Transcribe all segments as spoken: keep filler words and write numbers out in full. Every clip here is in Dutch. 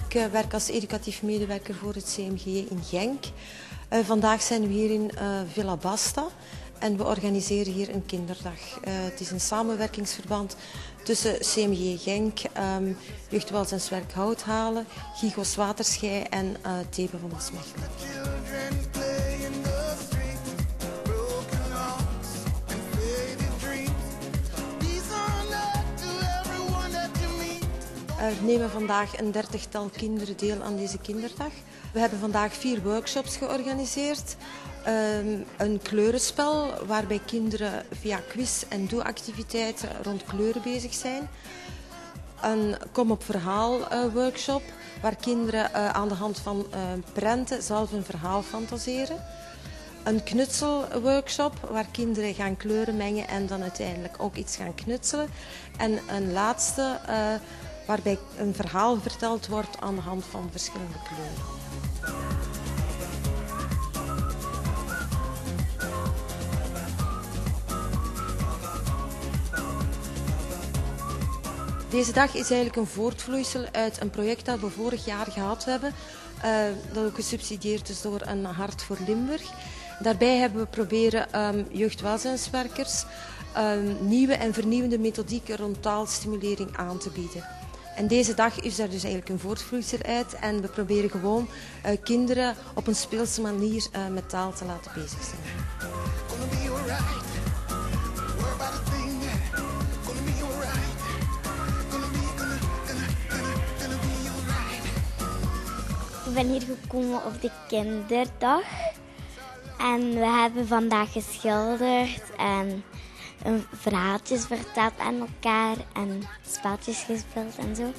Ik uh, werk als educatief medewerker voor het C M G in Genk. Uh, vandaag zijn we hier in uh, Villa Basta en we organiseren hier een kinderdag. Uh, het is een samenwerkingsverband tussen C M G Genk, um, Jeugdwelzijnswerk Houthalen, Gigos Waterschei en uh, Thebe van de Smechelen. Er nemen vandaag een dertigtal kinderen deel aan deze kinderdag. We hebben vandaag vier workshops georganiseerd. Um, een kleurenspel waarbij kinderen via quiz- en doe-activiteiten rond kleuren bezig zijn. Een kom op verhaal uh, workshop waar kinderen uh, aan de hand van uh, prenten zelf een verhaal fantaseren. Een knutselworkshop waar kinderen gaan kleuren mengen en dan uiteindelijk ook iets gaan knutselen. En een laatste uh, waarbij een verhaal verteld wordt aan de hand van verschillende kleuren. Deze dag is eigenlijk een voortvloeisel uit een project dat we vorig jaar gehad hebben. Uh, dat ook gesubsidieerd is door een Hart voor Limburg. Daarbij hebben we proberen um, jeugdwelzijnswerkers um, nieuwe en vernieuwende methodieken rond taalstimulering aan te bieden. En deze dag is daar dus eigenlijk een voortvloeisel uit en we proberen gewoon uh, kinderen op een speelse manier uh, met taal te laten bezig zijn. Ik ben hier gekomen op de kinderdag en we hebben vandaag geschilderd en verhaaltjes verteld aan elkaar en spelletjes gespeeld en zo.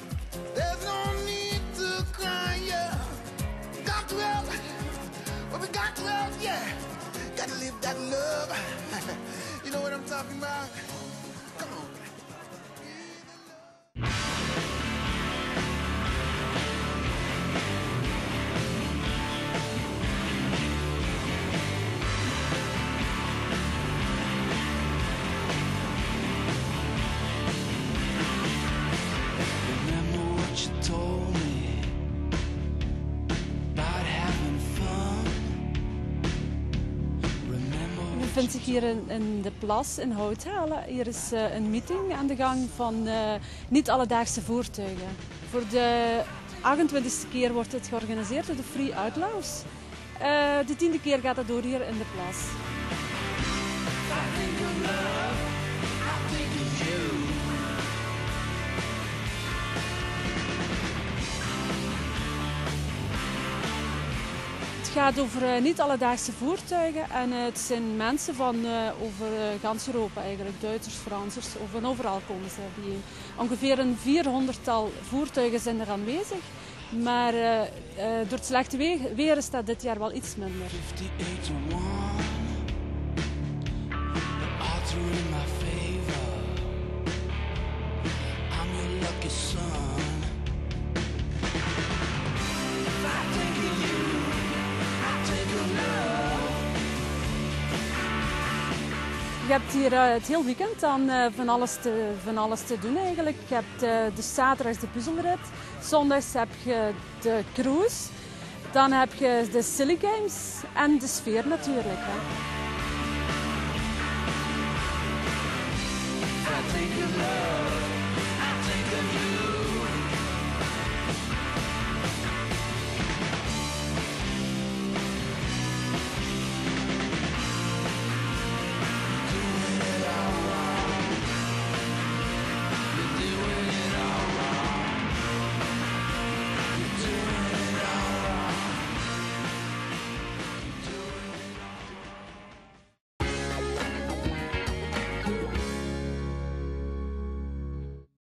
Ik vind zich hier in, in de plas in Houthalen. Hier is uh, een meeting aan de gang van uh, niet-alledaagse voertuigen. Voor de achtentwintigste keer wordt het georganiseerd door de Free Outlaws. Uh, de tiende keer gaat het door hier in de plas. Het gaat over uh, niet-alledaagse voertuigen en uh, het zijn mensen van uh, over uh, gans Europa eigenlijk, Duitsers, Fransers, van overal komen ze bijeen. Ongeveer een vierhonderdtal voertuigen zijn er aanwezig, maar uh, uh, door het slechte weer is dat dit jaar wel iets minder. Je hebt hier uh, het hele weekend aan uh, van, alles te, van alles te doen eigenlijk. Je hebt uh, de zaterdags de puzzelrit, zondags heb je de cruise, dan heb je de silly games en de sfeer natuurlijk. Hè.